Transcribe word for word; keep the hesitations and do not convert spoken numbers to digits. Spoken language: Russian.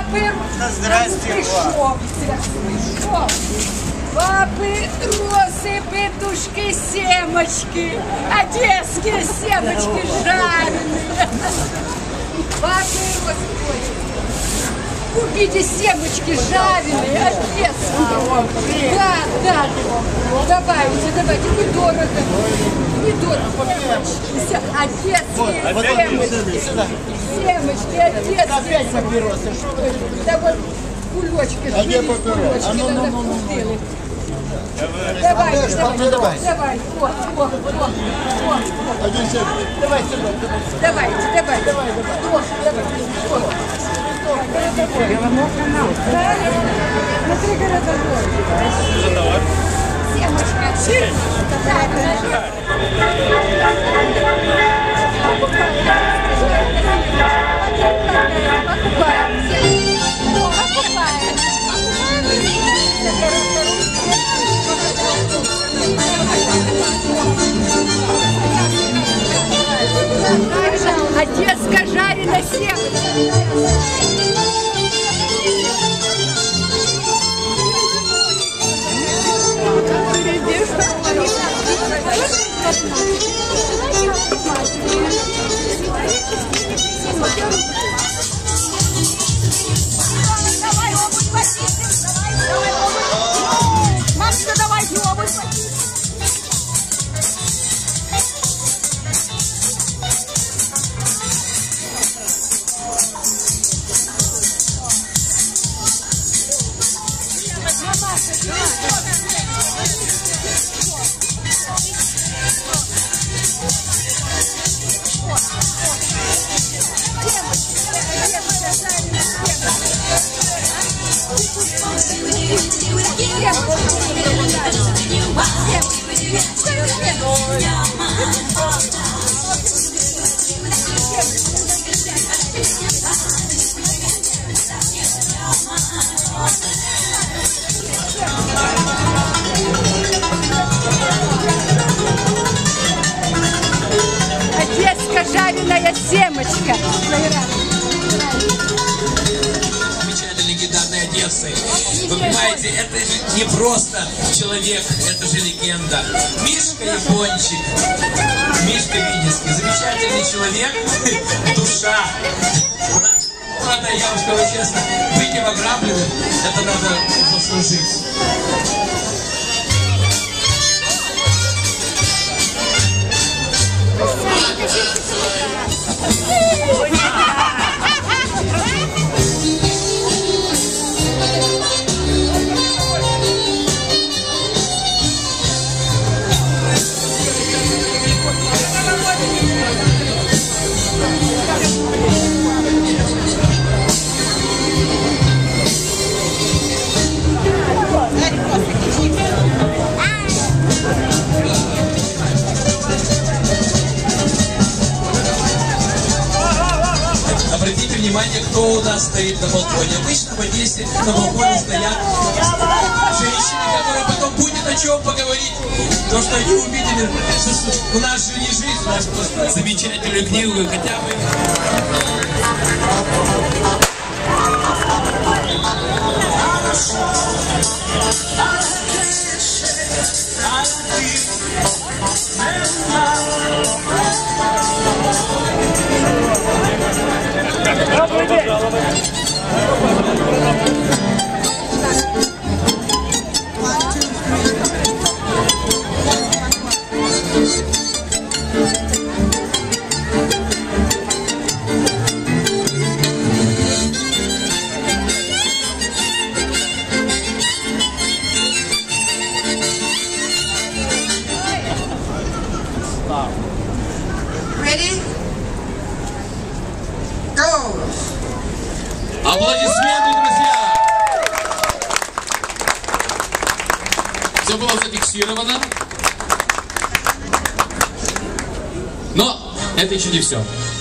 Папы, здрасте, пришел, пришел. Папы, розы, петушки, семочки, одесские семочки жареные. Папы, розы, купите семочки жареные, одесские. Да, да. Давайте, давайте, недорого. Недорого. Одесские семочки. Семочки, одесские. Опять папиросы. Да вот кулечки. А где папиросы? А ну, ну, ну, ну. Давай, Давай, давай, давай. давай. О, о, о, о. Давай сюда. Давайте, давай, давай, давай. О, давай. На три города города. Семочка. Одесская жареная семечка. Давай обувь почистим, давай, давай. Мамочка, давайте обувь почистим. Одесская жареная семечка. Замечательной гитарной Одессы. Вы понимаете, это же не просто человек, это же легенда. Мишка Япончик, Мишка Винницкий, замечательный человек, душа. Правда, я вам скажу честно, быть им ограбленным, это надо заслужить. Обратите внимание, кто у нас стоит на балконе. Обычно в Одессе на балконе стоят женщины, которые потом будет о чем поговорить. То, что они увидели, у нас же не жизнь, у нас просто замечательную книгу, хотя бы... Добрый день! Ready? Go! Аплодисменты, друзья! Все было зафиксировано. Но это еще не все.